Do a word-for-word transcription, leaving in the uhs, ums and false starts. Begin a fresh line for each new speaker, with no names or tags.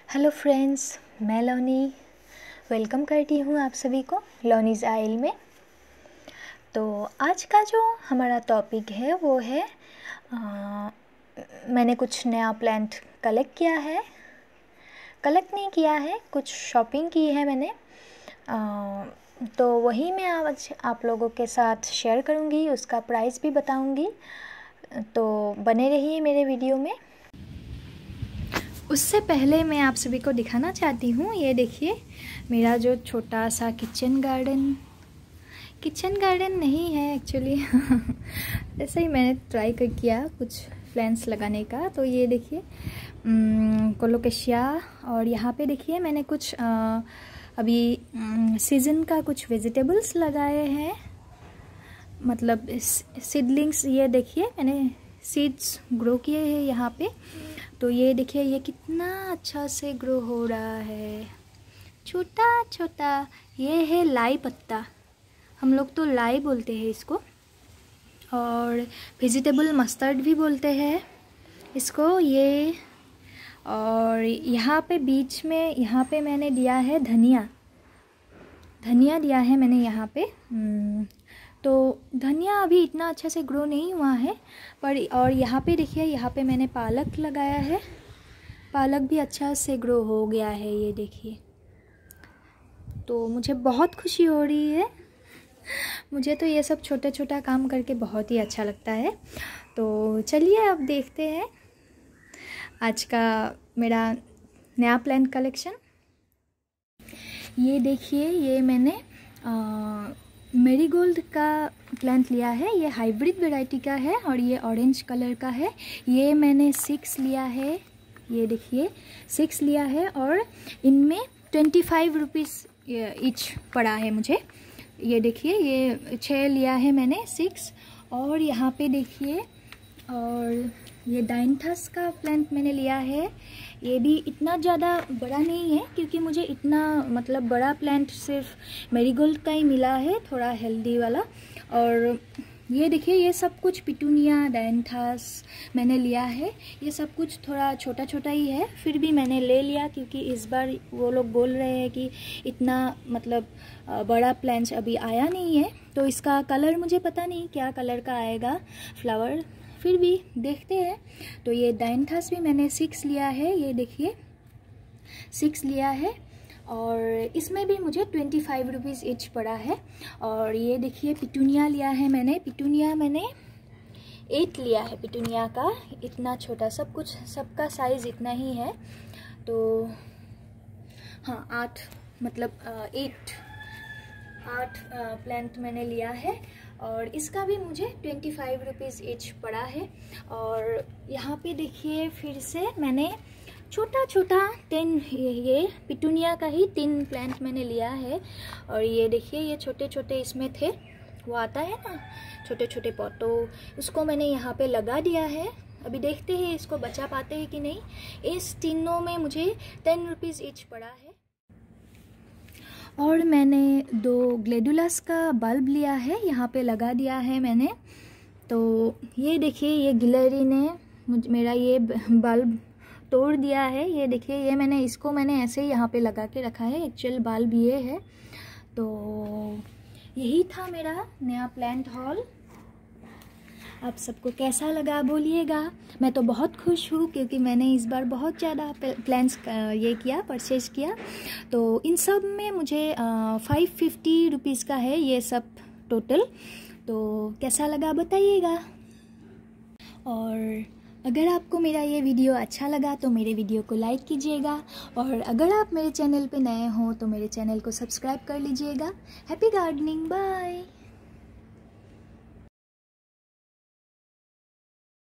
Hello friends, मैं लौनी welcome करती हूँ आप सभी को लौनीज़ आइल में। तो आज का जो हमारा टॉपिक है वो है आ, मैंने कुछ नया प्लांट कलेक्ट किया है। कलेक्ट नहीं किया है, कुछ शॉपिंग की है मैंने। आ, तो वही मैं आज आप लोगों के साथ शेयर करूँगी, उसका प्राइस भी बताऊँगी। तो बने रहिए मेरे वीडियो में। उससे पहले मैं आप सभी को दिखाना चाहती हूँ, ये देखिए मेरा जो छोटा सा किचन गार्डन किचन गार्डन नहीं है एक्चुअली ऐसे ही मैंने ट्राई कर किया कुछ प्लांट्स लगाने का। तो ये देखिए कोलोकेशिया, और यहाँ पे देखिए मैंने कुछ आ, अभी सीज़न का कुछ वेजिटेबल्स लगाए हैं, मतलब सीडलिंग्स। ये देखिए मैंने सीड्स ग्रो किए हैं यहाँ पे। तो ये देखिए ये कितना अच्छा से ग्रो हो रहा है, छोटा छोटा। ये है लाई पत्ता, हम लोग तो लाई बोलते हैं इसको, और वेजिटेबल मस्टर्ड भी बोलते हैं इसको ये। और यहाँ पे बीच में यहाँ पे मैंने दिया है धनिया धनिया दिया है मैंने यहाँ पे। तो धनिया अभी इतना अच्छा से ग्रो नहीं हुआ है पर। और यहाँ पे देखिए यहाँ पे मैंने पालक लगाया है, पालक भी अच्छा से ग्रो हो गया है, ये देखिए। तो मुझे बहुत खुशी हो रही है, मुझे तो ये सब छोटा छोटा काम करके बहुत ही अच्छा लगता है। तो चलिए अब देखते हैं आज का मेरा नया प्लांट कलेक्शन। ये देखिए ये मैंने आ, मेरीगोल्ड का प्लांट लिया है, ये हाइब्रिड वैरायटी का है और ये ऑरेंज कलर का है। ये मैंने सिक्स लिया है, ये देखिए सिक्स लिया है, और इनमें ट्वेंटी फाइव रुपीज़ ईच पड़ा है मुझे। ये देखिए ये छः लिया है मैंने, सिक्स। और यहाँ पे देखिए, और ये डाइंथस का प्लांट मैंने लिया है। ये भी इतना ज़्यादा बड़ा नहीं है क्योंकि मुझे इतना मतलब बड़ा प्लांट सिर्फ मेरीगोल्ड का ही मिला है, थोड़ा हेल्दी वाला। और ये देखिए ये सब कुछ पिटूनिया डाइंथस मैंने लिया है। ये सब कुछ थोड़ा छोटा छोटा ही है, फिर भी मैंने ले लिया क्योंकि इस बार वो लोग बोल रहे हैं कि इतना मतलब बड़ा प्लांट अभी आया नहीं है। तो इसका कलर मुझे पता नहीं क्या कलर का आएगा फ्लावर, फिर भी देखते हैं। तो ये डाइंथस भी मैंने सिक्स लिया है, ये देखिए सिक्स लिया है, और इसमें भी मुझे ट्वेंटी फाइव रुपीज़ ईच पड़ा है। और ये देखिए पिटूनिया लिया है मैंने, पिटूनिया मैंने एट लिया है पिटूनिया का, इतना छोटा, सब कुछ सबका साइज़ इतना ही है। तो हाँ आठ मतलब एट आठ प्लांट मैंने लिया है, और इसका भी मुझे ट्वेंटी फाइव रुपीज़ ईच पड़ा है। और यहाँ पे देखिए फिर से मैंने छोटा छोटा टेन ये पिटूनिया का ही तीन प्लांट मैंने लिया है। और ये देखिए ये छोटे छोटे इसमें थे, वो आता है ना छोटे छोटे पॉटो, उसको मैंने यहाँ पे लगा दिया है। अभी देखते हैं इसको बचा पाते हैं कि नहीं। इस तीनों में मुझे टेन रुपीज़ ईच पड़ा है। और मैंने दो ग्लेडुलस का बल्ब लिया है, यहाँ पे लगा दिया है मैंने। तो ये देखिए ये गिलहरी ने मुझ मेरा ये बल्ब तोड़ दिया है। ये देखिए ये मैंने इसको मैंने ऐसे ही यहाँ पे लगा के रखा है, एक्चुअल बल्ब ये है। तो यही था मेरा नया प्लांट हॉल। आप सबको कैसा लगा बोलिएगा। मैं तो बहुत खुश हूँ क्योंकि मैंने इस बार बहुत ज़्यादा प्लांट्स ये किया, परचेज किया। तो इन सब में मुझे फाइव फिफ्टी रुपीज़ का है ये सब टोटल। तो कैसा लगा बताइएगा। और अगर आपको मेरा ये वीडियो अच्छा लगा तो मेरे वीडियो को लाइक कीजिएगा, और अगर आप मेरे चैनल पे नए हो तो मेरे चैनल को सब्सक्राइब कर लीजिएगा। Happy gardening, bye.